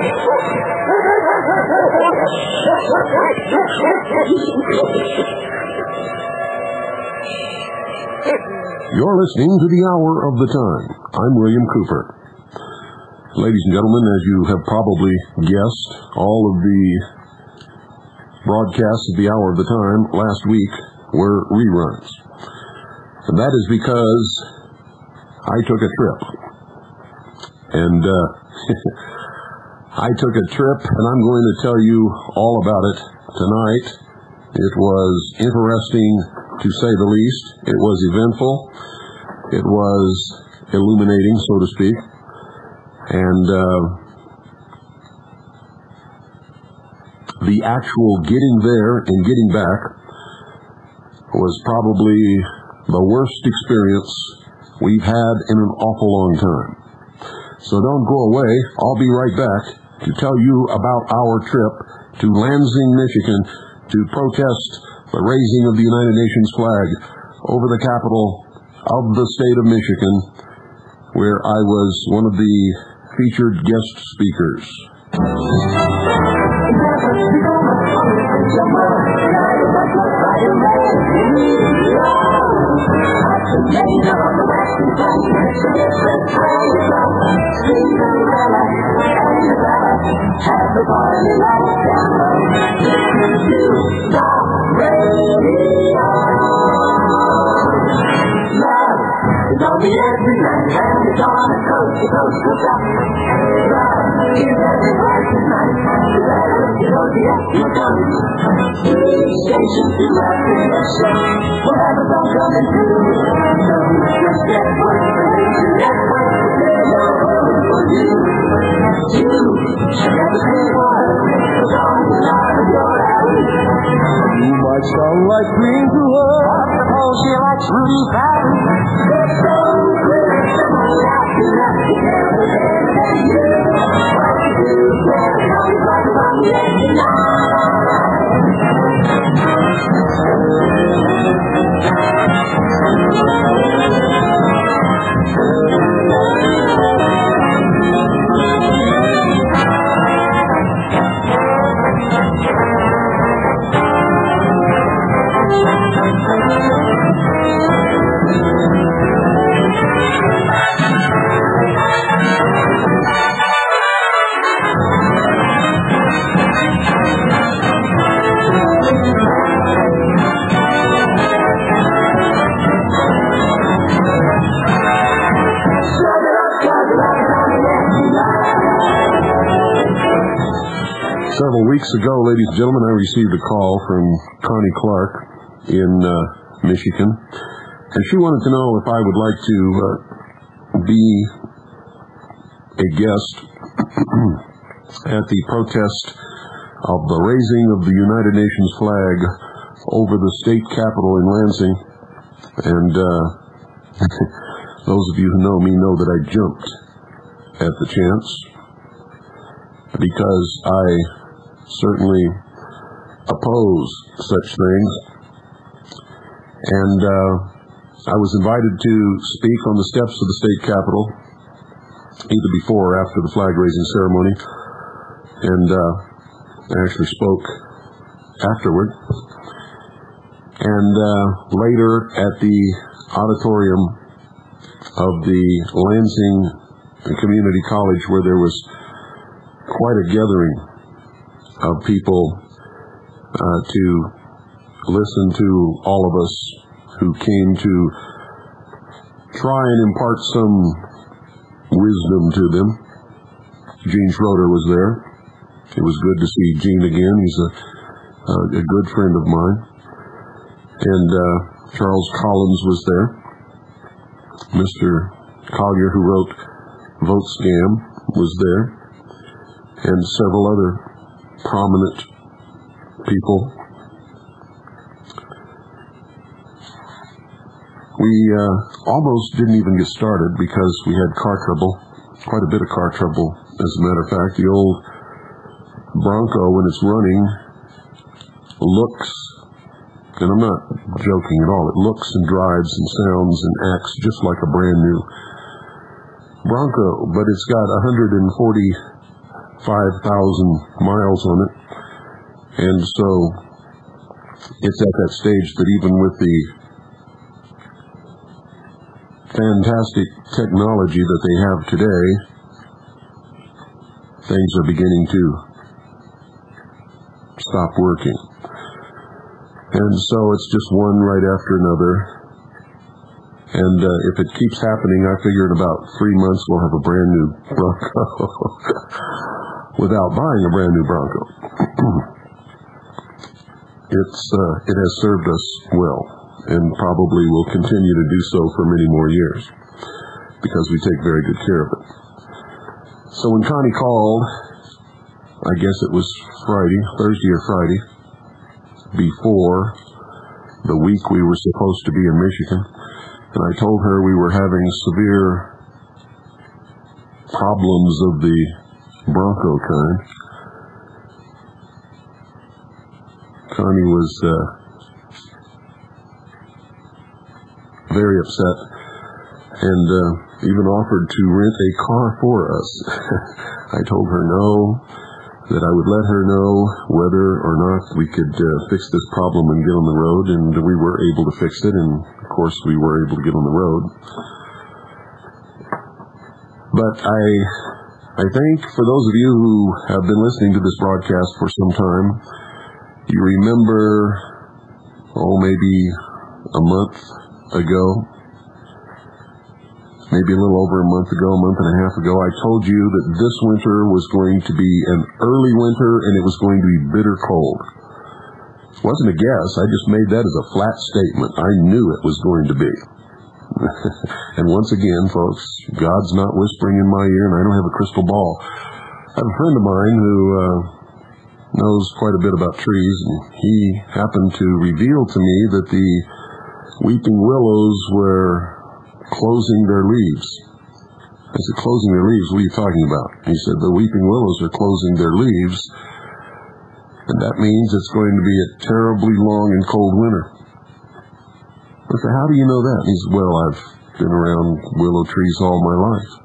You're listening to The Hour of the Time. I'm William Cooper. Ladies and gentlemen, as you have probably guessed, all of the broadcasts of The Hour of the Time last week were reruns. And that is because I took a trip. And I took a trip, and I'm going to tell you all about it tonight. It was interesting, to say the least. It was eventful. It was illuminating, so to speak. And the actual getting there and getting back was probably the worst experience we've had in an awful long time. So don't go away. I'll be right back to tell you about our trip to Lansing, Michigan, to protest the raising of the United Nations flag over the capital of the state of Michigan, where I was one of the featured guest speakers. It's only every night, and it's on a coast to coast to stop. Love is everywhere tonight. You better look at ODF, you're coming. Station to love in the show. We'll have a song coming through. So just get work for me, get work for me, no room for you. You should have the same one, the song is out of your alley. You might sound like green to her, suppose she likes Rudy Patton. Several weeks ago, ladies and gentlemen, I received a call from Connie Clark in Michigan, and she wanted to know if I would like to be a guest at the protest of the raising of the United Nations flag over the state capitol in Lansing. And those of you who know me know that I jumped at the chance, because I certainly oppose such things. And I was invited to speak on the steps of the state capitol, either before or after the flag raising ceremony, and I actually spoke afterward. And later at the auditorium of the Lansing Community College, where there was quite a gathering of people to listen to all of us who came to try and impart some wisdom to them. Gene Schroeder was there. It was good to see Gene again. He's a good friend of mine. And Charles Collins was there. Mr. Collier, who wrote Vote Scam, was there. And several other prominent people. We almost didn't even get started because we had car trouble, quite a bit of car trouble, as a matter of fact. The old Bronco, when it's running, looks, and I'm not joking at all, it looks and drives and sounds and acts just like a brand new Bronco, but it's got 140 5,000 miles on it. And so it's at that stage that even with the fantastic technology that they have today, things are beginning to stop working. And so it's just one right after another. And if it keeps happening, I figure in about 3 months we'll have a brand new Bronco without buying a brand new Bronco. It has served us well, and probably will continue to do so for many more years, because we take very good care of it. So when Connie called, I guess it was Thursday or Friday, before the week we were supposed to be in Michigan, and I told her we were having severe problems of the Bronco kind. Connie was very upset and even offered to rent a car for us. I told her no, that I would let her know whether or not we could fix this problem and get on the road, and we were able to fix it, and of course we were able to get on the road. But I think for those of you who have been listening to this broadcast for some time, you remember, maybe a month ago, maybe a little over a month and a half ago, I told you that this winter was going to be an early winter and it was going to be bitter cold. It wasn't a guess. I just made that as a flat statement. I knew it was going to be. And once again, folks, God's not whispering in my ear, and I don't have a crystal ball. I have a friend of mine who knows quite a bit about trees, and he happened to reveal to me that the weeping willows were closing their leaves. I said, closing their leaves? What are you talking about? He said, the weeping willows are closing their leaves, and that means it's going to be a terribly long and cold winter. I said, how do you know that? He said, well, I've been around willow trees all my life.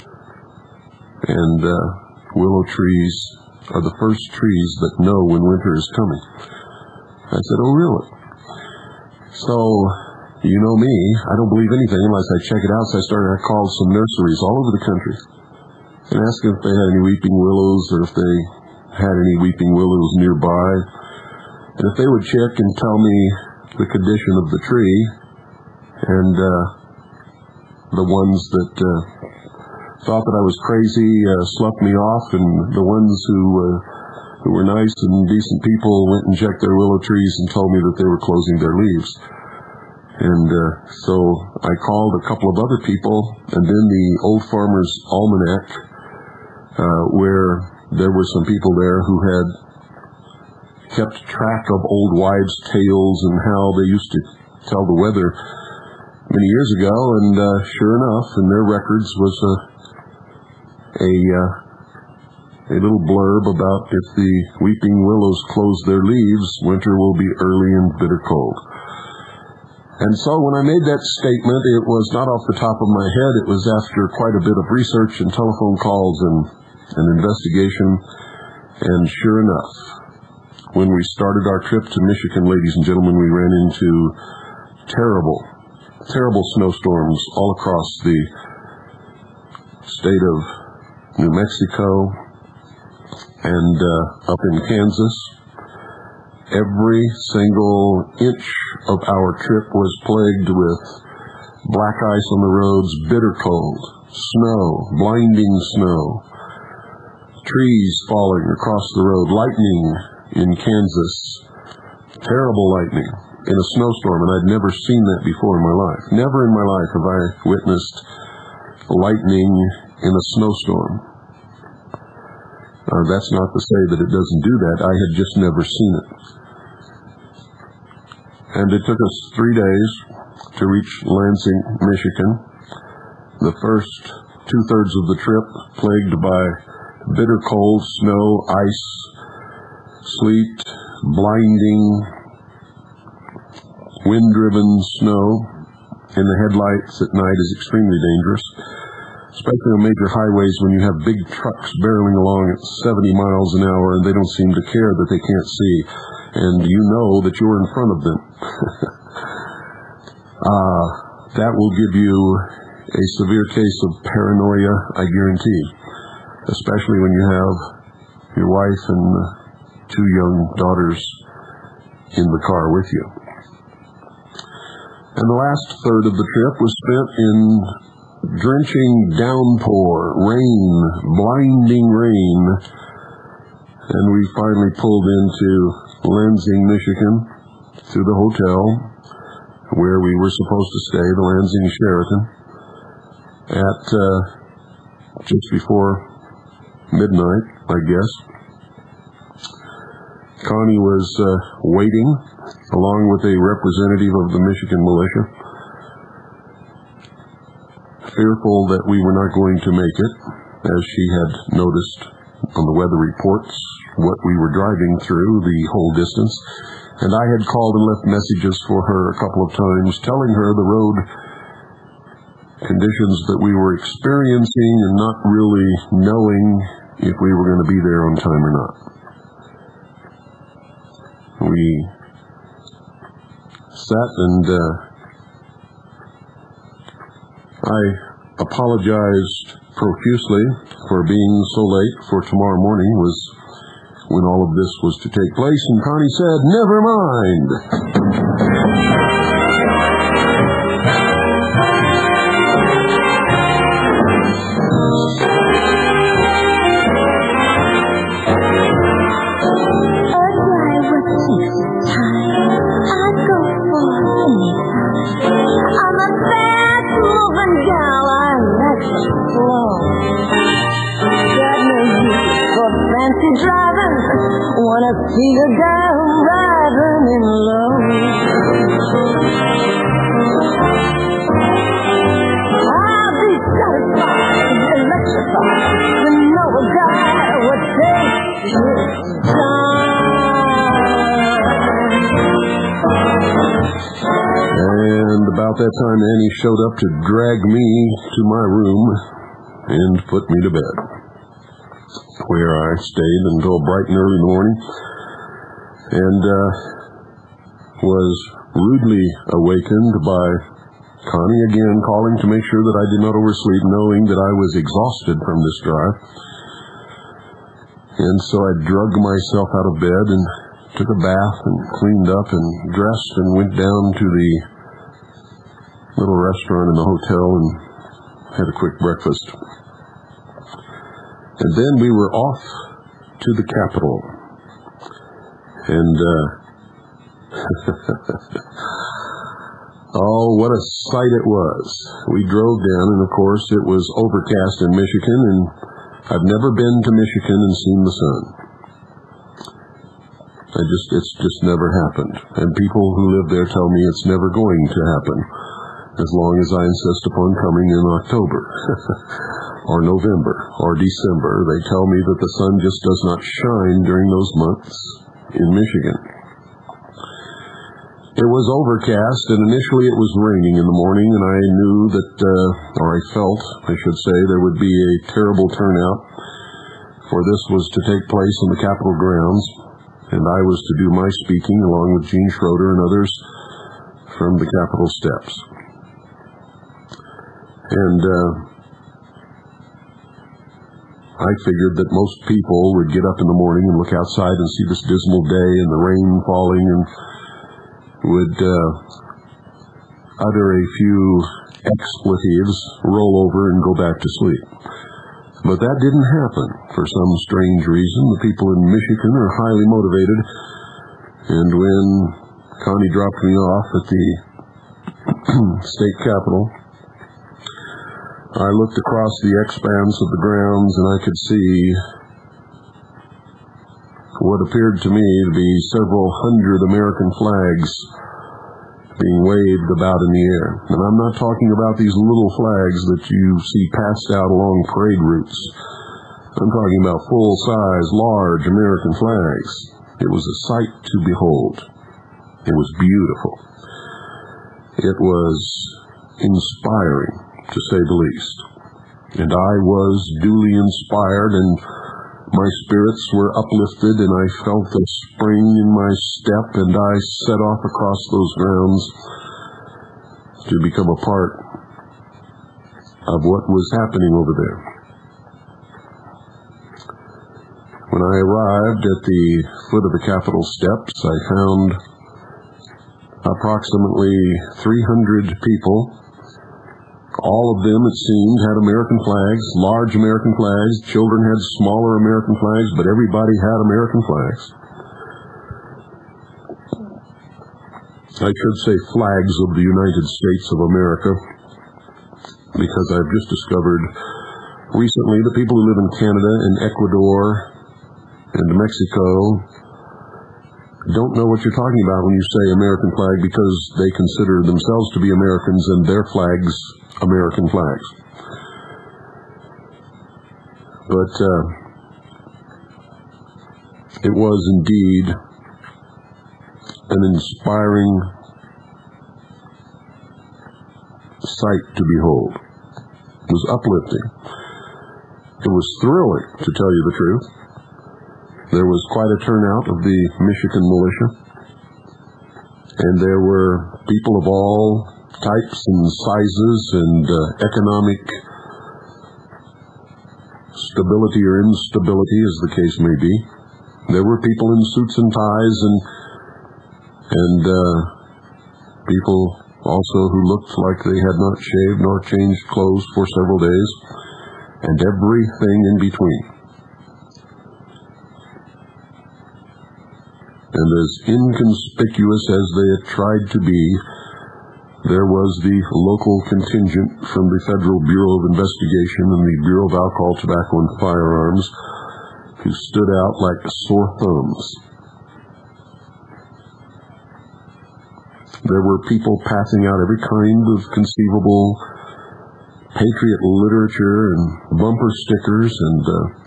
And willow trees are the first trees that know when winter is coming. I said, oh, really? So, you know me, I don't believe anything unless I check it out. So I called some nurseries all over the country and asked them if they had any weeping willows or if they had any weeping willows nearby. And if they would check and tell me the condition of the tree, and the ones that thought that I was crazy sloughed me off, and the ones who were nice and decent people went and checked their willow trees and told me that they were closing their leaves. And so I called a couple of other people, and then the Old Farmer's Almanac, where there were some people there who had kept track of old wives' tales and how they used to tell the weather many years ago, and sure enough, in their records was a little blurb about if the weeping willows close their leaves, winter will be early and bitter cold. And so when I made that statement, it was not off the top of my head. It was after quite a bit of research and telephone calls and investigation. And sure enough, when we started our trip to Michigan, ladies and gentlemen, we ran into terrible snowstorms all across the state of New Mexico and up in Kansas. Every single inch of our trip was plagued with black ice on the roads, bitter cold, snow, blinding snow, trees falling across the road, lightning in Kansas, terrible lightning in a snowstorm, and I'd never seen that before in my life. Never in my life have I witnessed lightning in a snowstorm. That's not to say that it doesn't do that. I had just never seen it. And it took us 3 days to reach Lansing, Michigan. The first 2/3 of the trip plagued by bitter cold, snow, ice, sleet, blinding, wind-driven snow in the headlights at night is extremely dangerous. especially on major highways when you have big trucks barreling along at 70 miles an hour and they don't seem to care that they can't see, and you know that you're in front of them. That will give you a severe case of paranoia, I guarantee, especially when you have your wife and 2 young daughters in the car with you. And the last third of the trip was spent in drenching downpour, rain, blinding rain, and we finally pulled into Lansing, Michigan, to the hotel where we were supposed to stay, the Lansing Sheraton, at just before midnight, I guess. Connie was waiting, along with a representative of the Michigan militia, fearful that we were not going to make it, as she had noticed on the weather reports what we were driving through the whole distance. And I had called and left messages for her a couple of times, telling her the road conditions that we were experiencing and not really knowing if we were going to be there on time or not. We sat and I apologized profusely for being so late, for tomorrow morning was when all of this was to take place, and Connie said, "Never mind." Wanna see a girl riding in low. I'll be satisfied, electrified, to know a guy would take his time. And about that time, Annie showed up to drag me to my room and put me to bed, where I stayed until bright and early in the morning, and was rudely awakened by Connie again calling to make sure that I did not oversleep, knowing that I was exhausted from this drive. And so I drugged myself out of bed and took a bath and cleaned up and dressed and went down to the little restaurant in the hotel and had a quick breakfast. And then we were off to the Capitol. And, oh, what a sight it was. We drove down, and of course it was overcast in Michigan, and I've never been to Michigan and seen the sun. It's just never happened. And people who live there tell me it's never going to happen, as long as I insist upon coming in October. Or November, or December. They tell me that the sun just does not shine during those months in Michigan. It was overcast, and initially it was raining in the morning, and I knew that, or I felt, I should say, there would be a terrible turnout, for this was to take place on the Capitol grounds, and I was to do my speaking along with Gene Schroeder and others from the Capitol steps. And, I figured that most people would get up in the morning and look outside and see this dismal day and the rain falling and would utter a few expletives, roll over, and go back to sleep. But that didn't happen for some strange reason. The people in Michigan are highly motivated, and when Connie dropped me off at the state capitol, I looked across the expanse of the grounds, and I could see what appeared to me to be several hundred American flags being waved about in the air. And I'm not talking about these little flags that you see passed out along parade routes. I'm talking about full-size, large American flags. It was a sight to behold. It was beautiful. It was inspiring, to say the least. and I was duly inspired, and my spirits were uplifted, and I felt a spring in my step, and I set off across those grounds to become a part of what was happening over there. When I arrived at the foot of the Capitol steps, I found approximately 300 people. All of them, it seemed, had American flags, large American flags. Children had smaller American flags, but everybody had American flags. I should say flags of the United States of America, because I've just discovered recently the people who live in Canada and Ecuador and Mexico don't know what you're talking about when you say American flag, because they consider themselves to be Americans and their flags American flags. But it was indeed an inspiring sight to behold. It was uplifting. It was thrilling, to tell you the truth. There was quite a turnout of the Michigan militia, and there were people of all types and sizes and economic stability or instability, as the case may be. There were people in suits and ties, and people also who looked like they had not shaved nor changed clothes for several days, and everything in between. And as inconspicuous as they had tried to be, there was the local contingent from the Federal Bureau of Investigation and the Bureau of Alcohol, Tobacco, and Firearms who stood out like sore thumbs. There were people passing out every kind of conceivable patriot literature and bumper stickers, and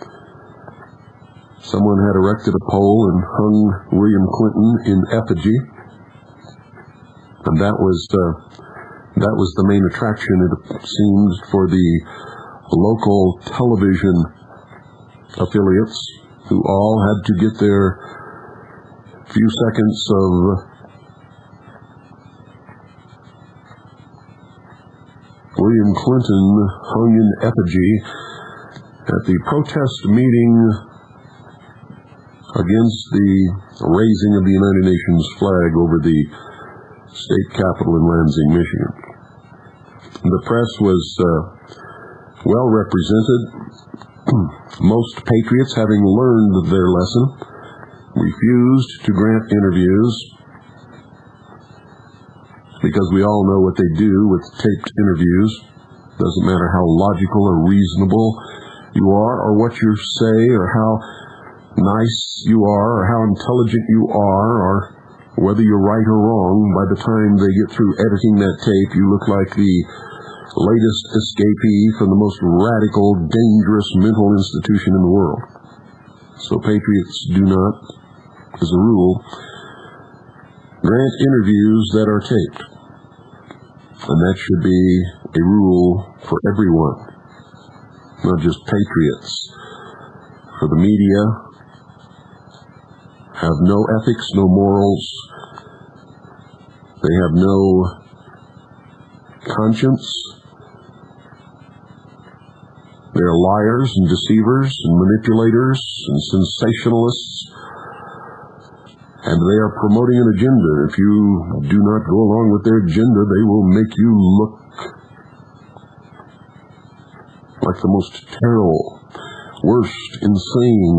someone had erected a pole and hung William Clinton in effigy, and that was the main attraction, it seemed, for the local television affiliates, who all had to get their few seconds of William Clinton hung in effigy at the protest meeting against the raising of the United Nations flag over the state capitol in Lansing, Michigan. The press was well represented. Most patriots, having learned their lesson, refused to grant interviews, because we all know what they do with taped interviews. Doesn't matter how logical or reasonable you are, or what you say, or how nice you are, or how intelligent you are, or whether you're right or wrong. By the time they get through editing that tape, you look like the latest escapee from the most radical, dangerous mental institution in the world. So patriots do not, as a rule, grant interviews that are taped. And that should be a rule for everyone, not just patriots. For the media have no ethics, no morals. They have no conscience. They're liars and deceivers and manipulators and sensationalists. And they are promoting an agenda. If you do not go along with their agenda, they will make you look like the most terrible, worst, insane,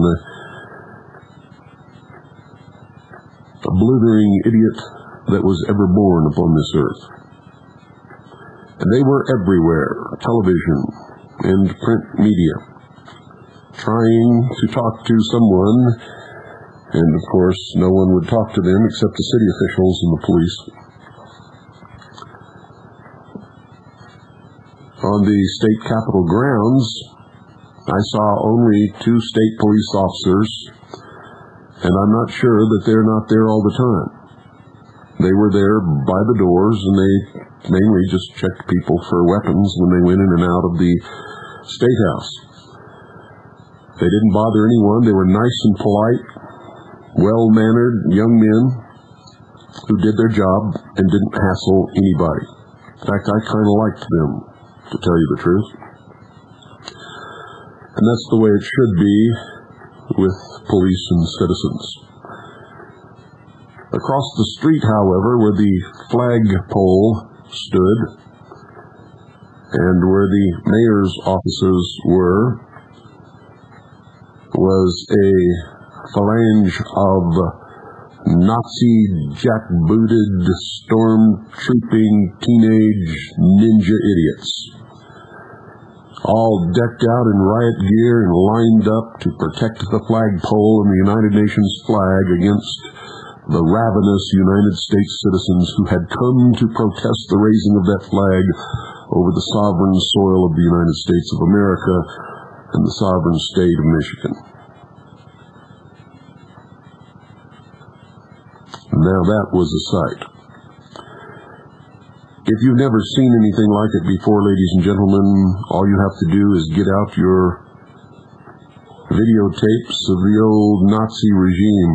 blithering idiot that was ever born upon this earth. And they were everywhere, television and print media, trying to talk to someone. And, of course, no one would talk to them except the city officials and the police. On the state capitol grounds, I saw only 2 state police officers, and I'm not sure that they're not there all the time. They were there by the doors, and they mainly just checked people for weapons when they went in and out of the State House. They didn't bother anyone. They were nice and polite, well-mannered young men who did their job and didn't hassle anybody. In fact, I kind of liked them, to tell you the truth. And that's the way it should be with police and citizens. Across the street, however, where the flagpole stood and where the mayor's offices were, was a phalange of Nazi jackbooted, storm-trooping teenage ninja idiots, all decked out in riot gear and lined up to protect the flagpole and the United Nations flag against the ravenous United States citizens who had come to protest the raising of that flag over the sovereign soil of the United States of America and the sovereign state of Michigan. Now that was a sight. If you've never seen anything like it before, ladies and gentlemen, all you have to do is get out your videotapes of the old Nazi regime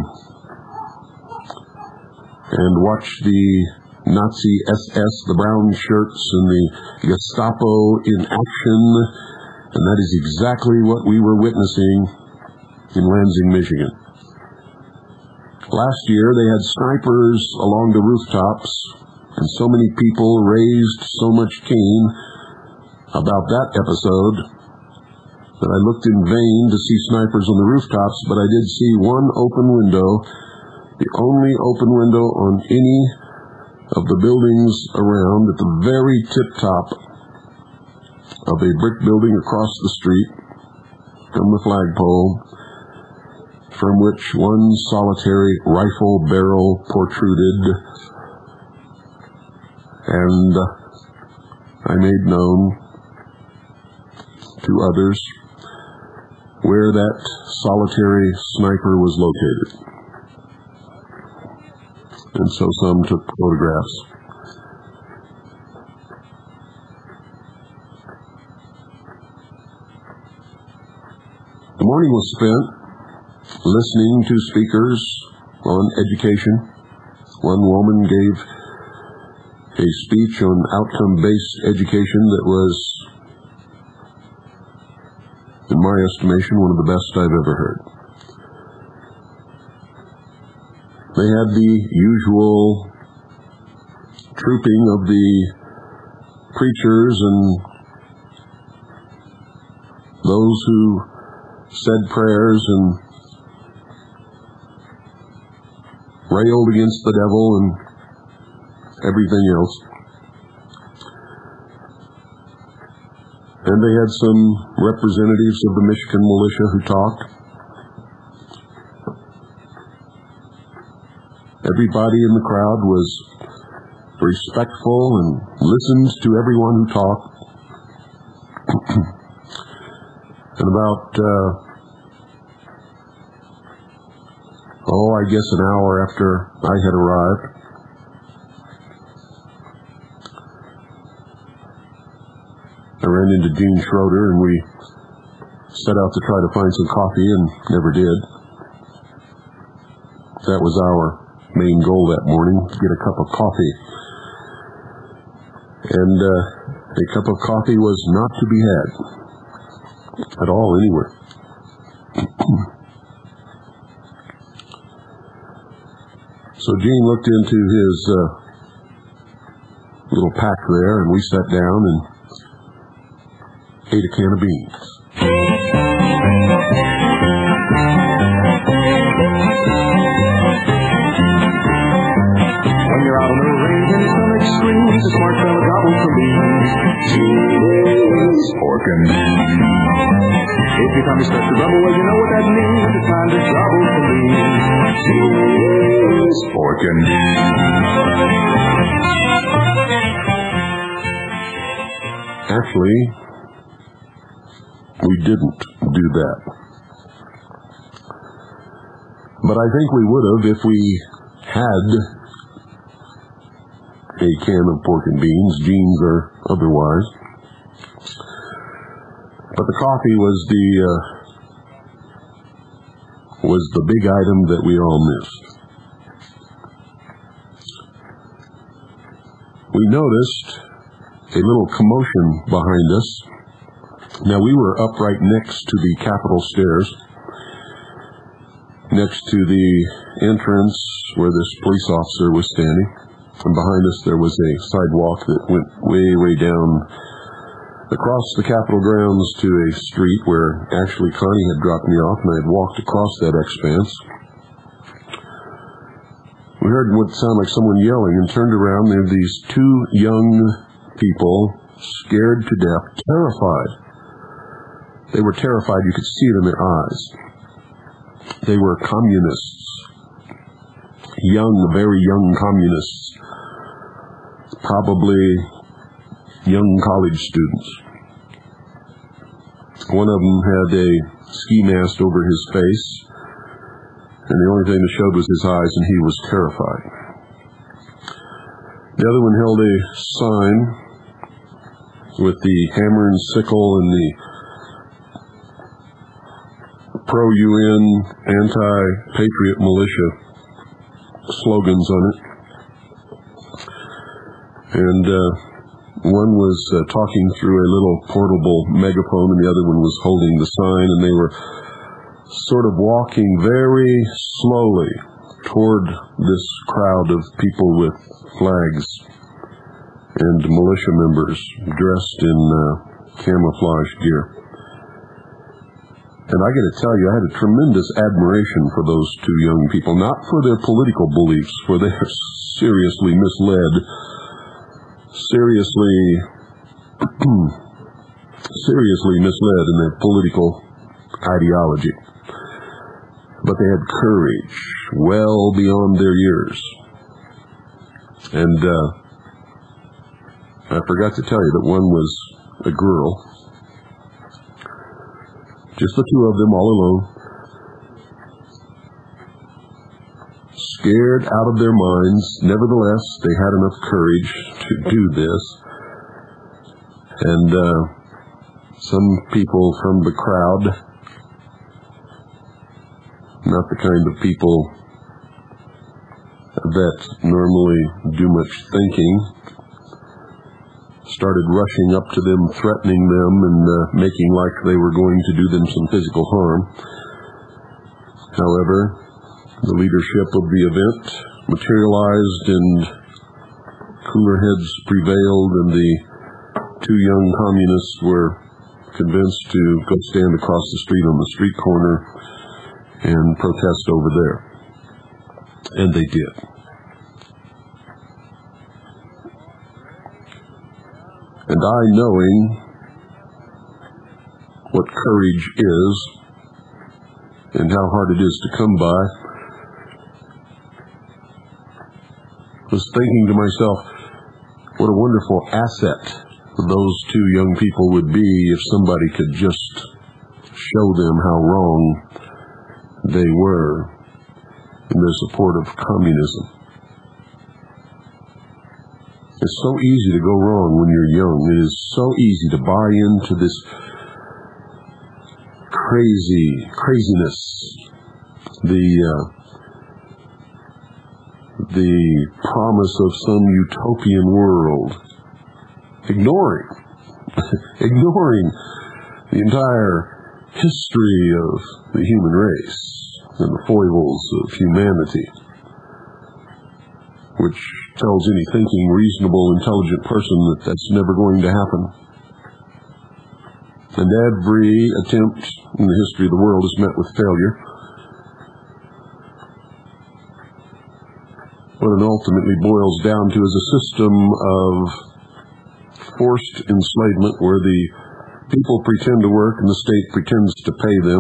and watch the Nazi SS, the brown shirts, and the Gestapo in action, and that is exactly what we were witnessing in Lansing, Michigan. Last year, they had snipers along the rooftops, and so many people raised so much Cain about that episode that I looked in vain to see snipers on the rooftops, but I did see one open window, the only open window on any of the buildings around, at the very tip-top of a brick building across the street from the flagpole, from which one solitary rifle barrel protruded, and I made known to others where that solitary sniper was located. And so some took photographs. The morning was spent listening to speakers on education. One woman gave a speech on outcome-based education that was, in my estimation, one of the best I've ever heard. They had the usual trooping of the preachers and those who said prayers and railed against the devil and everything else. And they had some representatives of the Michigan militia who talked. Everybody in the crowd was respectful and listened to everyone who talked. And about, I guess an hour after I had arrived, I ran into Gene Schroeder, and we set out to try to find some coffee and never did. That was our main goal that morning, to get a cup of coffee. And a cup of coffee was not to be had at all anywhere. So Gene looked into his little pack there, and we sat down and ate a can of beans. When you're out on the range and some extremes, a smart fella gobbles the beans. Cheese, pork and beans. If your tummy starts to rumble, well, you know what that means. It's time to gobble the beans. Cheese, pork and beans. Actually, we didn't do that. But I think we would have if we had a can of pork and beans, Gene's or otherwise. But the coffee was the big item that we all missed. We noticed a little commotion behind us. Now, we were up right next to the Capitol stairs, next to the entrance where this police officer was standing. And behind us there was a sidewalk that went way down across the Capitol grounds to a street where actually Connie had dropped me off, and I had walked across that expanse. We heard what sounded like someone yelling and turned around. There were these two young people, scared to death, terrified. They were terrified. You could see it in their eyes. They were communists. Young, very young communists. Probably young college students. One of them had a ski mask over his face, and the only thing that showed was his eyes, and he was terrified. The other one held a sign with the hammer and sickle and the pro-UN, anti-patriot militia slogans on it. And one was talking through a little portable megaphone, and the other one was holding the sign, and they were sort of walking very slowly toward this crowd of people with flags and militia members dressed in camouflage gear. And I got to tell you, I had a tremendous admiration for those two young people, not for their political beliefs, for they are seriously misled, seriously misled in their political ideology. But they had courage well beyond their years. And I forgot to tell you that one was a girl. Just the two of them all alone. Scared out of their minds. Nevertheless, they had enough courage to do this. And some people from the crowd, not the kind of people that normally do much thinking, started rushing up to them, threatening them, and making like they were going to do them some physical harm. However, the leadership of the event materialized, and cooler heads prevailed, and the two young communists were convinced to go stand across the street on the street corner and protest over there. And they did. And I, knowing what courage is and how hard it is to come by, was thinking to myself, what a wonderful asset those two young people would be if somebody could just show them how wrong they were in their support of communism. It's so easy to go wrong when you're young. It is so easy to buy into this craziness, the promise of some utopian world, ignoring the entire history of the human race and the foibles of humanity, which tells any thinking, reasonable, intelligent person that that's never going to happen. And every attempt in the history of the world is met with failure. What it ultimately boils down to is a system of forced enslavement where the people pretend to work and the state pretends to pay them.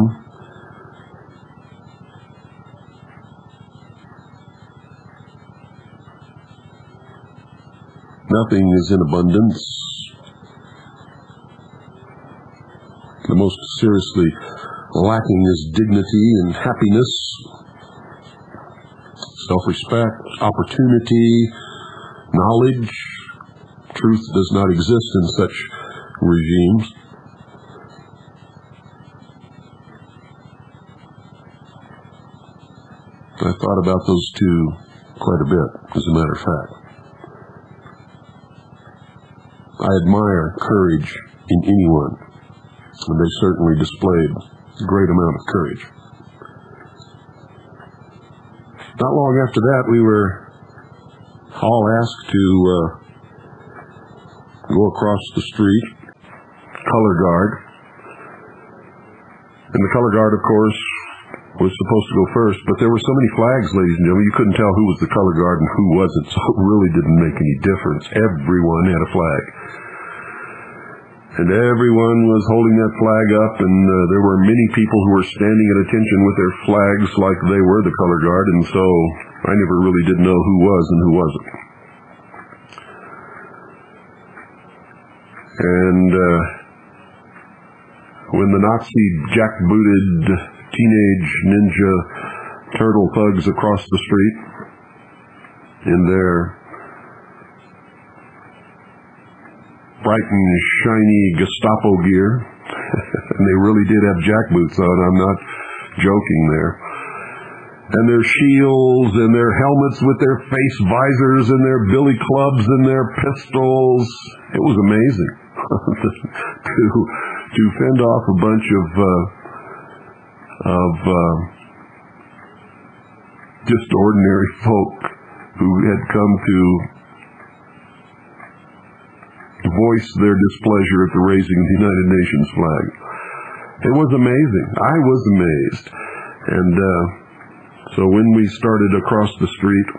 Nothing is in abundance. The most seriously lacking is dignity and happiness, self-respect, opportunity, knowledge. Truth does not exist in such regimes. I thought about those two quite a bit, as a matter of fact. I admire courage in anyone, and they certainly displayed a great amount of courage. Not long after that, we were all asked to go across the street, color guard. And the color guard, of course, was supposed to go first, but there were so many flags, ladies and gentlemen, you couldn't tell who was the color guard and who wasn't, so it really didn't make any difference. Everyone had a flag. And everyone was holding that flag up, and there were many people who were standing at attention with their flags like they were the color guard, and so I never really did know who was and who wasn't. And when the Nazi jackbooted teenage ninja turtle thugs across the street in their bright and shiny Gestapo gear, and they really did have jackboots on, I'm not joking there, and their shields and their helmets with their face visors and their billy clubs and their pistols. It was amazing to fend off a bunch of just ordinary folk who had come to voice their displeasure at the raising of the United Nations flag. It was amazing. I was amazed. And so when we started across the street,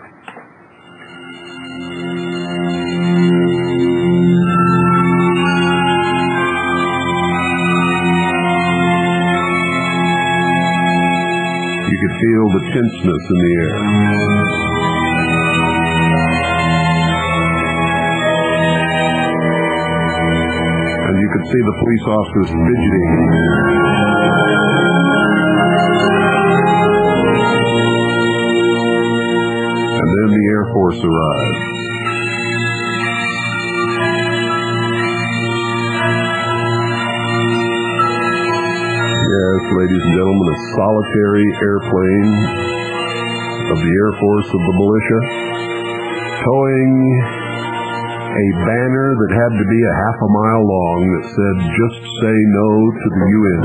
you could feel the tenseness in the air. You could see the police officers fidgeting. And then the Air Force arrived. Yes, ladies and gentlemen, a solitary airplane of the Air Force of the militia, towing a banner that had to be a half a mile long that said, "Just say no to the UN."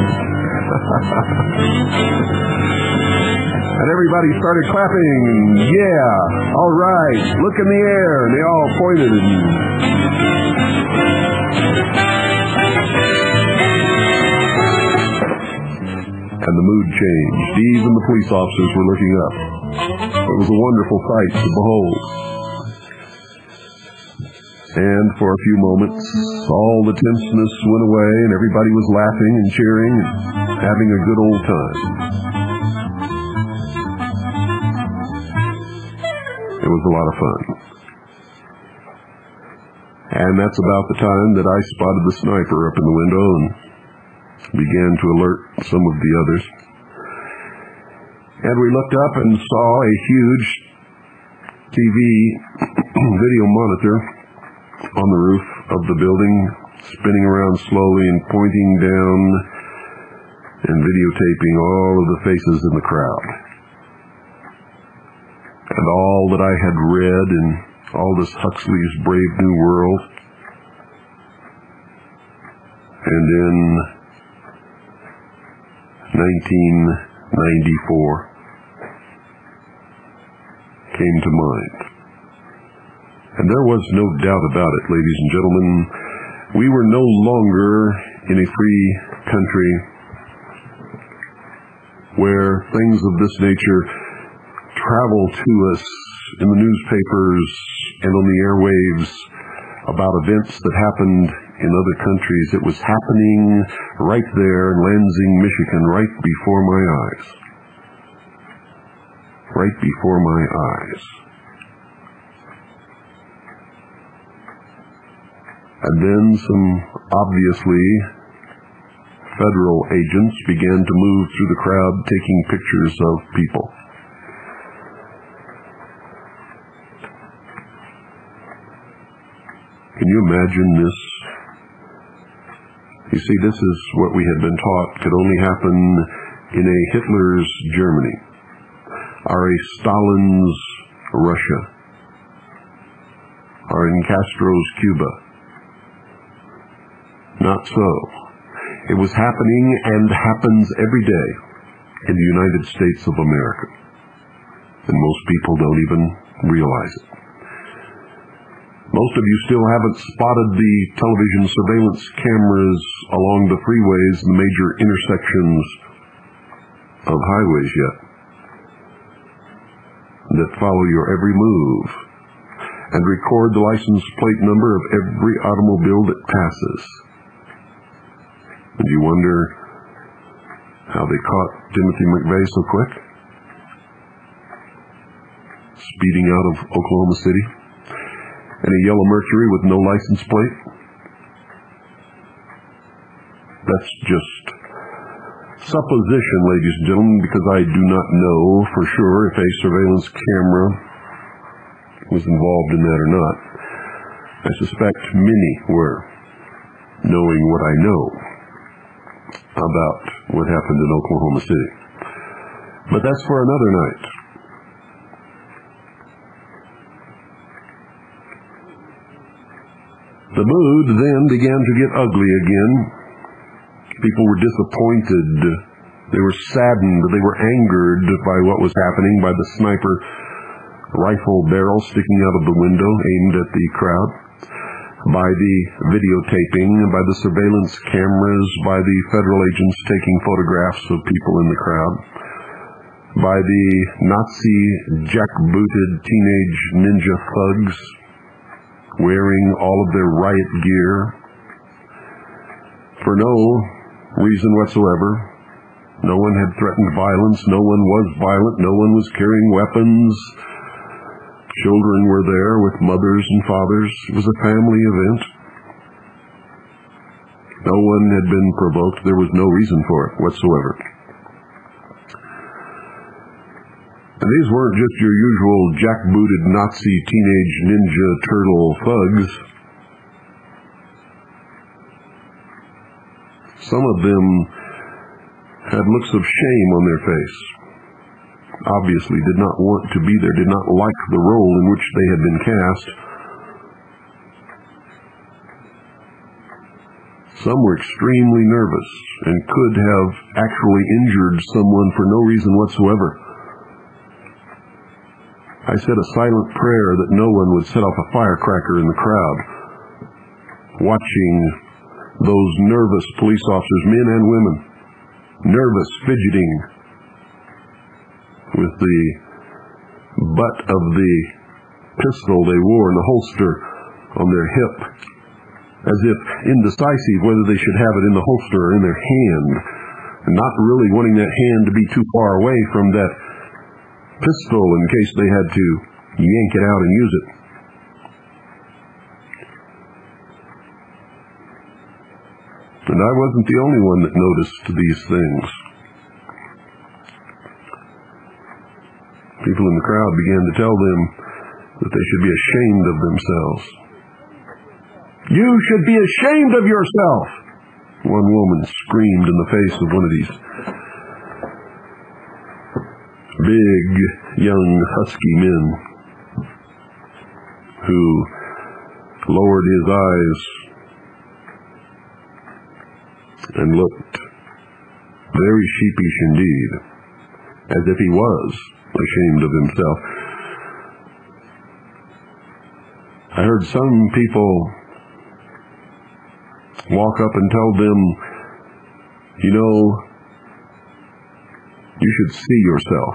And everybody started clapping, and yeah, all right, look in the air, and they all pointed. And the mood changed. Even the police officers were looking up. It was a wonderful sight to behold. And for a few moments, all the tenseness went away, and everybody was laughing and cheering and having a good old time. It was a lot of fun. And that's about the time that I spotted the sniper up in the window and began to alert some of the others. And we looked up and saw a huge TV video monitor on the roof of the building, spinning around slowly and pointing down and videotaping all of the faces in the crowd. And all that I had read in Aldous Huxley's Brave New World, and in 1994 came to mind. And there was no doubt about it, ladies and gentlemen. We were no longer in a free country where things of this nature travel to us in the newspapers and on the airwaves about events that happened in other countries. It was happening right there in Lansing, Michigan, right before my eyes. Right before my eyes. And then some obviously federal agents began to move through the crowd taking pictures of people. Can you imagine this? You see, this is what we had been taught could only happen in a Hitler's Germany. are a Stalin's Russia, are in Castro's Cuba. Not so. It was happening and happens every day in the United States of America. And most people don't even realize it. Most of you still haven't spotted the television surveillance cameras along the freeways and the major intersections of highways yet, that follow your every move and record the license plate number of every automobile that passes. And you wonder how they caught Timothy McVeigh so quick, speeding out of Oklahoma City in a yellow Mercury with no license plate. That's just supposition, ladies and gentlemen, because I do not know for sure if a surveillance camera was involved in that or not. I suspect many were, knowing what I know about what happened in Oklahoma City. But that's for another night. The mood then began to get ugly again. People were disappointed. They were saddened. They were angered by what was happening, by the sniper rifle barrel sticking out of the window aimed at the crowd, by the videotaping, by the surveillance cameras, by the federal agents taking photographs of people in the crowd, by the Nazi jackbooted teenage ninja thugs wearing all of their riot gear for no reason whatsoever. No one had threatened violence. No one was violent. No one was carrying weapons. Children were there with mothers and fathers. It was a family event. No one had been provoked. There was no reason for it whatsoever. And these weren't just your usual jackbooted Nazi teenage ninja turtle thugs. Some of them had looks of shame on their face. Obviously did not want to be there, did not like the role in which they had been cast. Some were extremely nervous and could have actually injured someone for no reason whatsoever. I said a silent prayer that no one would set off a firecracker in the crowd, watching those nervous police officers, men and women, nervous, fidgeting with the butt of the pistol they wore in the holster on their hip, as if indecisive whether they should have it in the holster or in their hand, and not really wanting that hand to be too far away from that pistol in case they had to yank it out and use it. And I wasn't the only one that noticed these things. People in the crowd began to tell them that they should be ashamed of themselves. "You should be ashamed of yourself," one woman screamed in the face of one of these big, young, husky men who lowered his eyes and looked very sheepish indeed, as if he was ashamed of himself. I heard some people walk up and tell them, "You know, you should see yourself.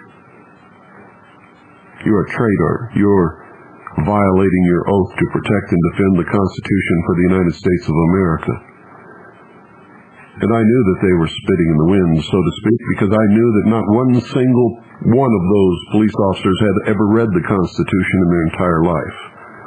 You're a traitor. You're violating your oath to protect and defend the Constitution for the United States of America." And I knew that they were spitting in the wind, so to speak, because I knew that not one single one of those police officers had ever read the Constitution in their entire life.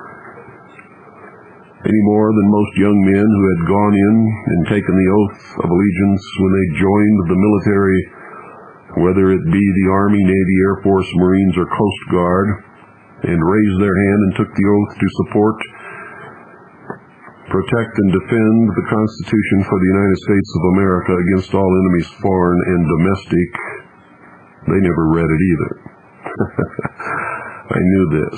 Any more than most young men who had gone in and taken the oath of allegiance when they joined the military, whether it be the Army, Navy, Air Force, Marines, or Coast Guard, and raised their hand and took the oath to support, protect, and defend the Constitution for the United States of America against all enemies, foreign and domestic, They never read it either. I knew this.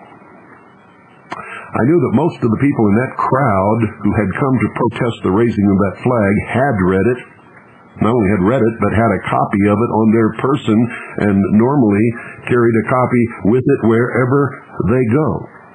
I knew that most of the people in that crowd who had come to protest the raising of that flag had read it. Not only had read it, but had a copy of it on their person and normally carried a copy with it wherever they go.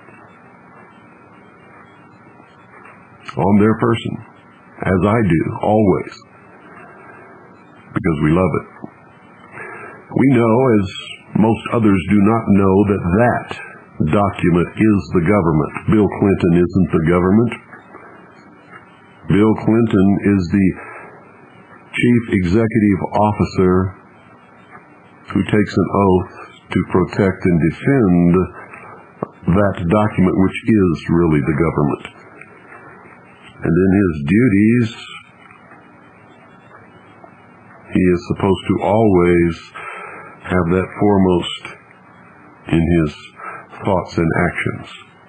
On their person, as I do, always, because we love it. We know, as most others do not know, that that document is the government. Bill Clinton isn't the government. Bill Clinton is the chief executive officer who takes an oath to protect and defend that document, which is really the government. And in his duties, he is supposed to always have that foremost in his thoughts and actions.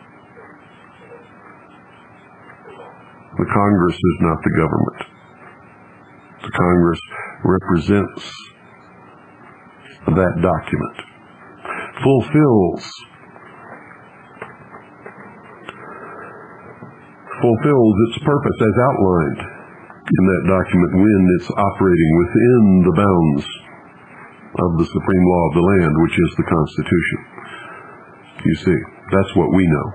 The Congress is not the government. The Congress represents that document, fulfills its purpose as outlined in that document when it's operating within the bounds of the supreme law of the land, which is the Constitution. You see, that's what we know.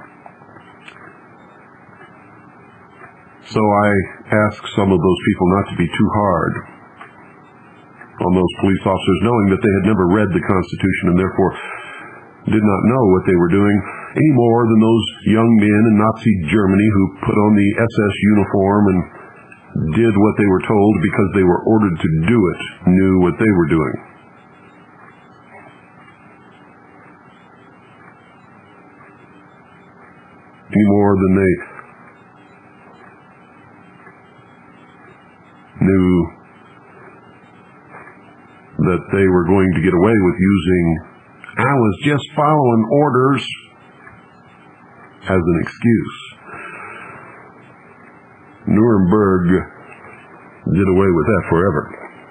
So I ask some of those people not to be too hard on those police officers, knowing that they had never read the Constitution and therefore did not know what they were doing, any more than those young men in Nazi Germany who put on the SS uniform and did what they were told because they were ordered to do it, knew what they were doing. Any more than they knew that they were going to get away with using "I was just following orders" as an excuse. Nuremberg did away with that forever.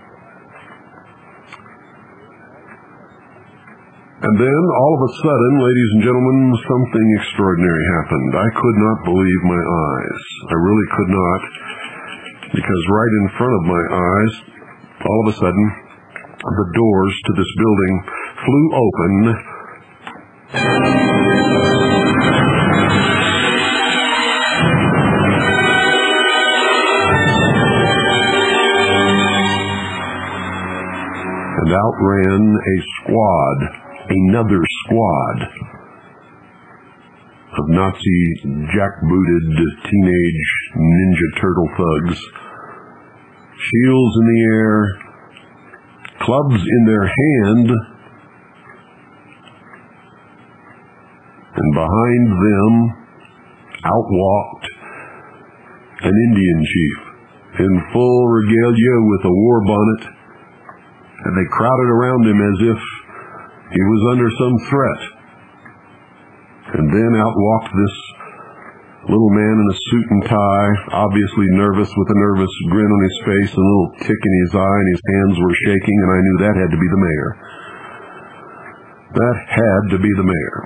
And then, all of a sudden, ladies and gentlemen, something extraordinary happened. I could not believe my eyes. I really could not, because right in front of my eyes, all of a sudden, the doors to this building flew open. And out ran a squad, another squad of Nazi jackbooted teenage Ninja Turtle thugs, shields in the air, clubs in their hand, and behind them out walked an Indian chief in full regalia with a war bonnet, and they crowded around him as if he was under some threat. And then out walked this little man in a suit and tie, obviously nervous, with a nervous grin on his face and a little tick in his eye, and his hands were shaking, and I knew that had to be the mayor. That had to be the mayor.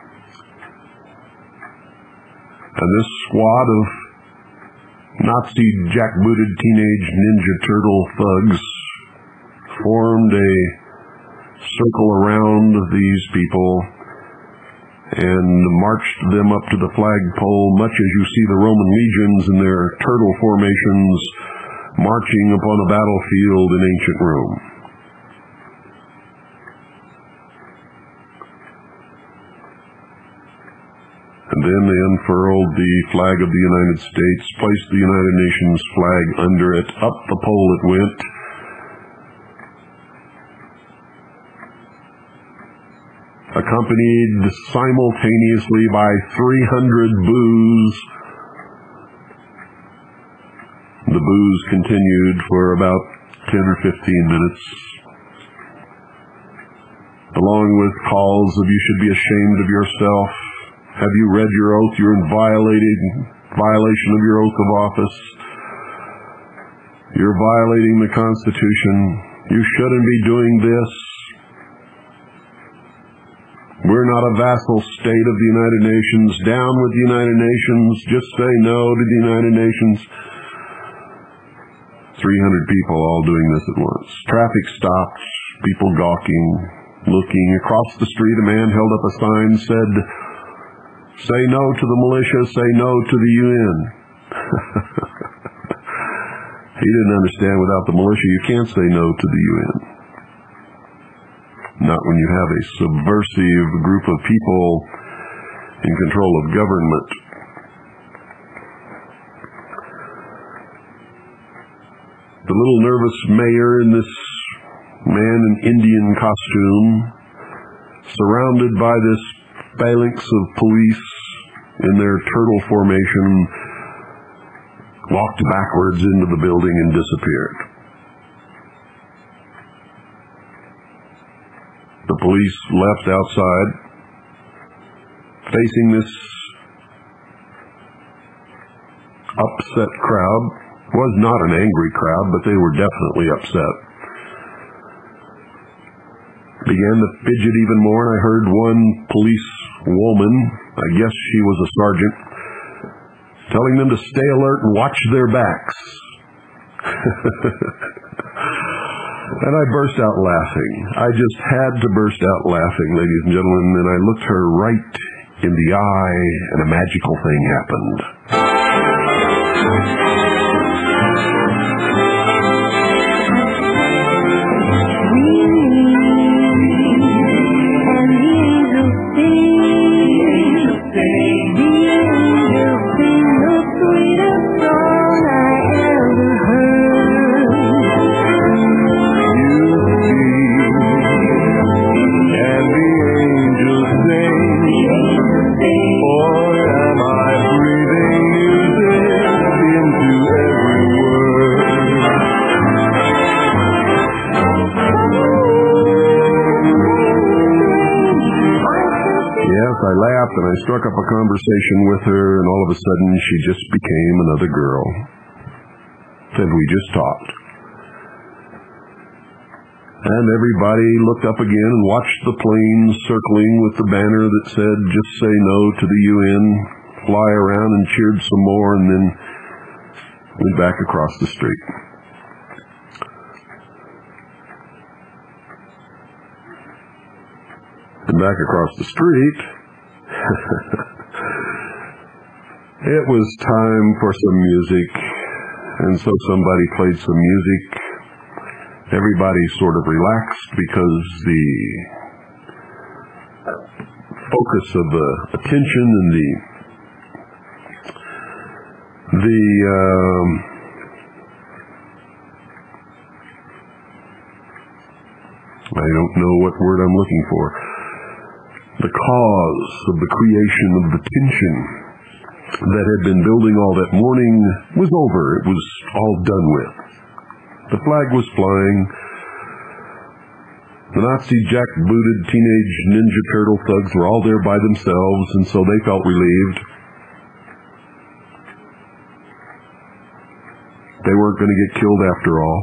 And this squad of Nazi jackbooted teenage Ninja Turtle thugs formed a circle around these people and marched them up to the flagpole, much as you see the Roman legions in their turtle formations marching upon a battlefield in ancient Rome. And then they unfurled the flag of the United States, placed the United Nations flag under it, up the pole it went, accompanied simultaneously by 300 boos. The boos continued for about 10 or 15 minutes, along with calls of "you should be ashamed of yourself," "have you read your oath, you're in violation of your oath of office," "you're violating the Constitution," You shouldn't be doing this. We're not a vassal state of the United Nations. Down with the United Nations. Just say no to the United Nations. 300 people all doing this at once. Traffic stopped, people gawking, looking. Across the street, a man held up a sign, said, "Say no to the militia, say no to the UN." He didn't understand without the militia you can't say no to the UN. Not when you have a subversive group of people in control of government. The little nervous mayor and this man in Indian costume, surrounded by this phalanx of police in their turtle formation, walked backwards into the building and disappeared. The police left outside, facing this upset crowd. Was not an angry crowd, but they were definitely upset. Began to fidget even more, and I heard one police woman, I guess she was a sergeant, telling them to stay alert and watch their backs. And I burst out laughing. I just had to burst out laughing, ladies and gentlemen, and I looked her right in the eye, and a magical thing happened. I laughed and I struck up a conversation with her, and all of a sudden she just became another girl. And we just talked. And everybody looked up again and watched the plane circling with the banner that said, "Just say no to the UN," fly around and cheered some more, and then went back across the street. And back across the street, it was time for some music, and so somebody played some music. Everybody sort of relaxed because the focus of the attention and I don't know what word I'm looking for. The cause of the creation of the tension that had been building all that morning was over. It was all done with. The flag was flying. The Nazi jackbooted teenage Ninja Turtle thugs were all there by themselves, and so they felt relieved. They weren't going to get killed after all.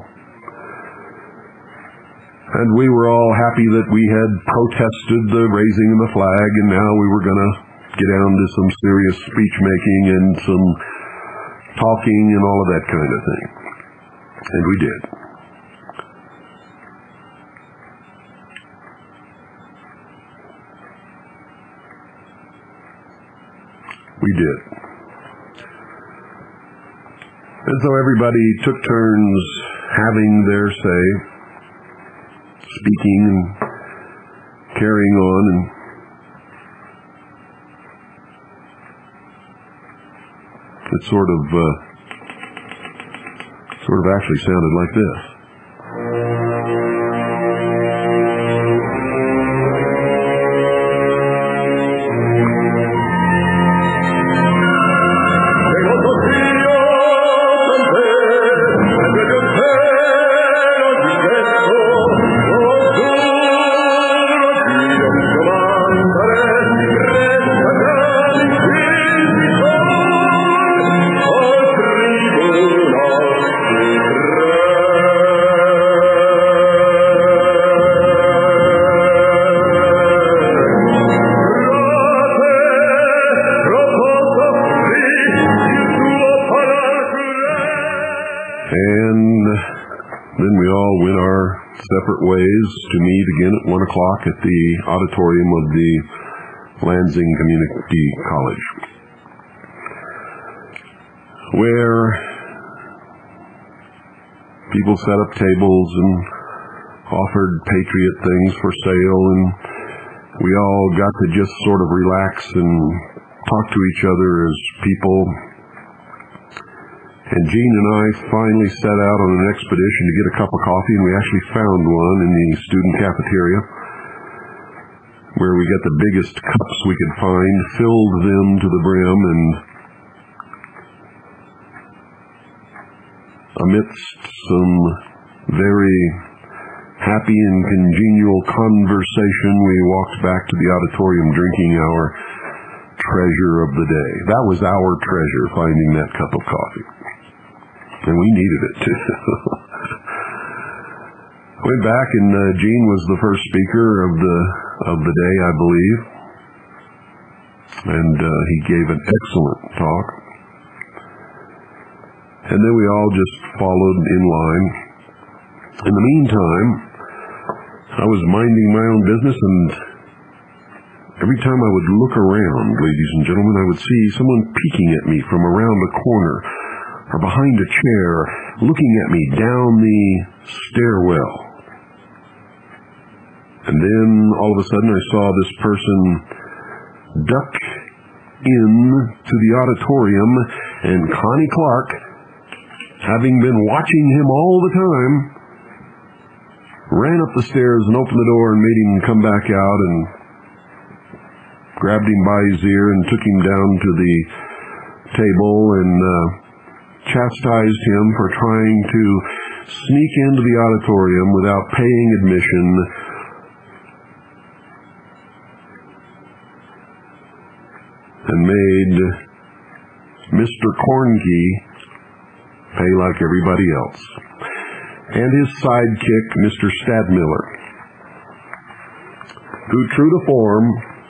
And we were all happy that we had protested the raising of the flag, and now we were going to get down to some serious speech-making and some talking and all of that kind of thing. And we did. We did. And so everybody took turns having their say, speaking and carrying on, and it sort of actually sounded like this. separate ways to meet again at 1 o'clock at the auditorium of the Lansing Community College, where people set up tables and offered Patriot things for sale, and we all got to just sort of relax and talk to each other as people. And Gene and I finally set out on an expedition to get a cup of coffee, and we actually found one in the student cafeteria, where we got the biggest cups we could find, filled them to the brim, and amidst some very happy and congenial conversation, we walked back to the auditorium drinking our treasure of the day. That was our treasure, finding that cup of coffee. And we needed it, too. Went back, and Gene was the first speaker of the day, I believe. And he gave an excellent talk. And then we all just followed in line. In the meantime, I was minding my own business, and every time I would look around, ladies and gentlemen, I would see someone peeking at me from around a corner or behind a chair, looking at me down the stairwell. And then all of a sudden I saw this person duck in to the auditorium, and Connie Clark, having been watching him all the time, ran up the stairs and opened the door and made him come back out, and grabbed him by his ear and took him down to the table and chastised him for trying to sneak into the auditorium without paying admission, and made Mr. Cornkey pay like everybody else, and his sidekick, Mr. Stadmiller, who, true to form,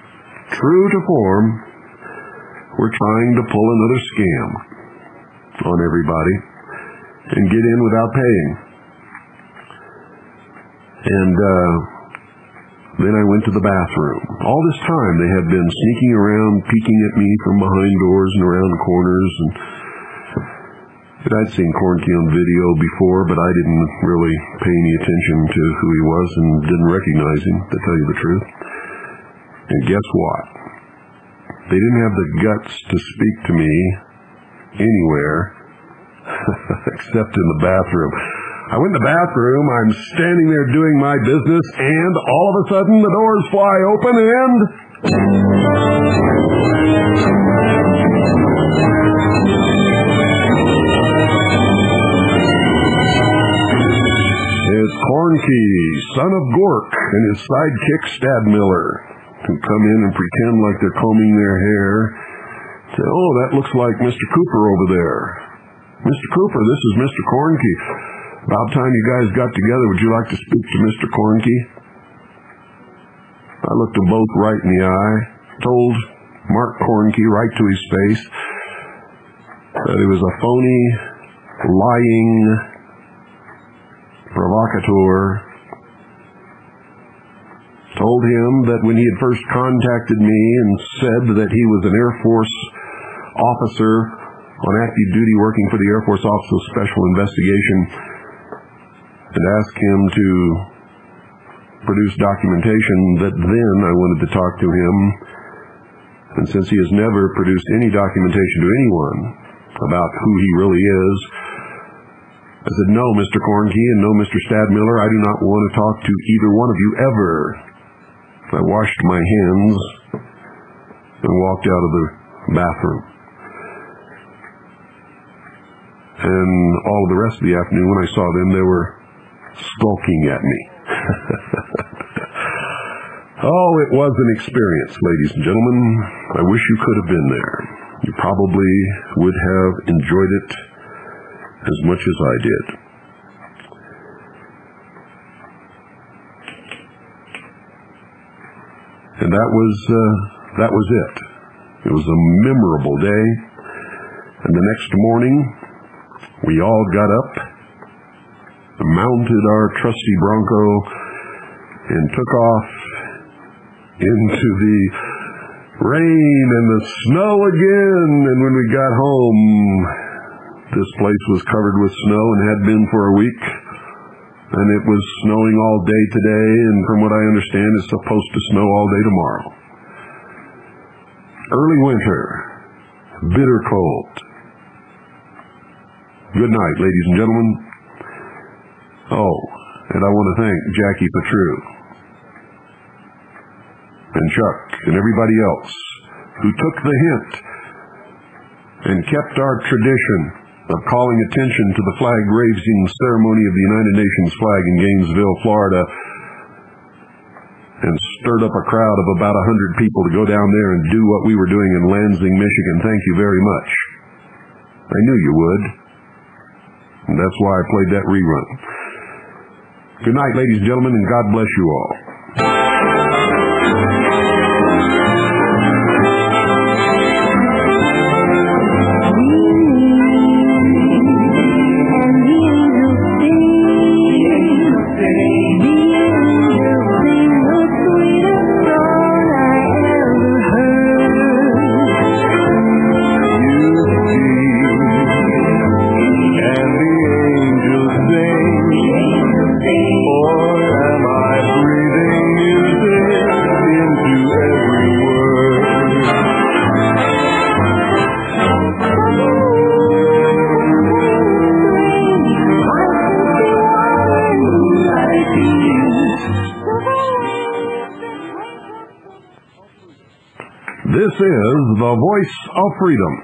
were trying to pull another scam on everybody and get in without paying. And then I went to the bathroom. All this time they had been sneaking around, peeking at me from behind doors and around corners, and I'd seen Cornkey on video before, but I didn't really pay any attention to who he was and didn't recognize him, to tell you the truth. And guess what? They didn't have the guts to speak to me anywhere except in the bathroom. I went in the bathroom, I'm standing there doing my business, and all of a sudden the doors fly open, and it's Cornkey, son of Gork, and his sidekick Stadmiller, who come in and pretend like they're combing their hair. Say, oh, that looks like Mr. Cooper over there. Mr. Cooper, this is Mr. Cornkey. About time you guys got together. Would you like to speak to Mr. Cornkey? I looked them both right in the eye, told Mark Cornkey right to his face that he was a phony, lying provocateur. Told him that when he had first contacted me and said that he was an Air Force officer on active duty working for the Air Force Office of Special Investigation, and asked him to produce documentation, that then I wanted to talk to him. And since he has never produced any documentation to anyone about who he really is, I said, no, Mr. Cornkey and no, Mr. Stadmiller, I do not want to talk to either one of you ever. I washed my hands and walked out of the bathroom. And all of the rest of the afternoon, when I saw them, they were skulking at me. Oh, it was an experience, ladies and gentlemen. I wish you could have been there. You probably would have enjoyed it as much as I did. And that was it. It was a memorable day. And the next morning, we all got up, mounted our trusty Bronco and took off into the rain and the snow again. And when we got home, this place was covered with snow and had been for a week. And it was snowing all day today, and from what I understand, it's supposed to snow all day tomorrow. Early winter, bitter cold. Good night, ladies and gentlemen. Oh, and I want to thank Jackie Petru and Chuck and everybody else who took the hint and kept our tradition of calling attention to the flag-raising ceremony of the United Nations flag in Gainesville, Florida, and stirred up a crowd of about 100 people to go down there and do what we were doing in Lansing, Michigan. Thank you very much. I knew you would. And that's why I played that rerun. Good night, ladies and gentlemen, and God bless you all. This is the Voice of Freedom.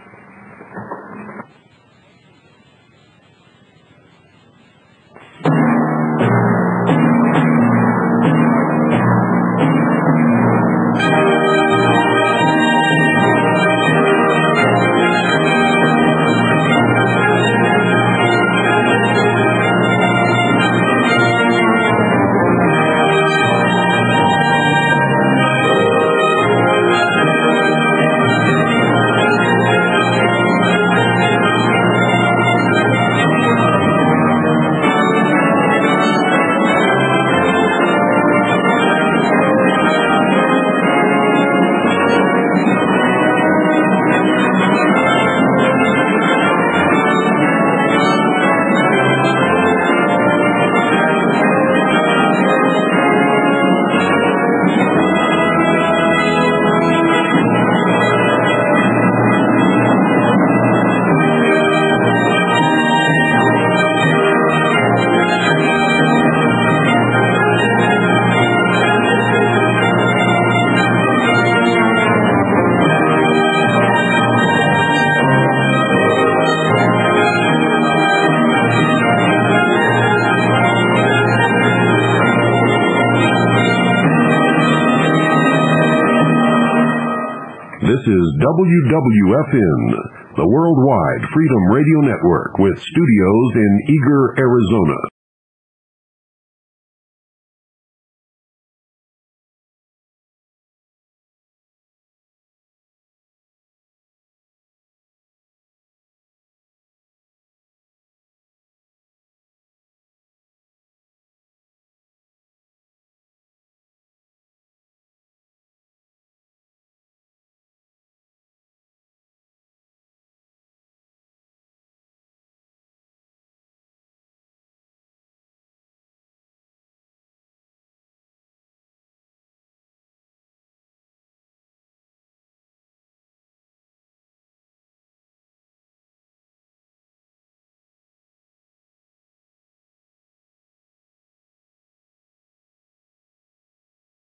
This is WWFN, the Worldwide Freedom Radio Network, with studios in Eagar, Arizona.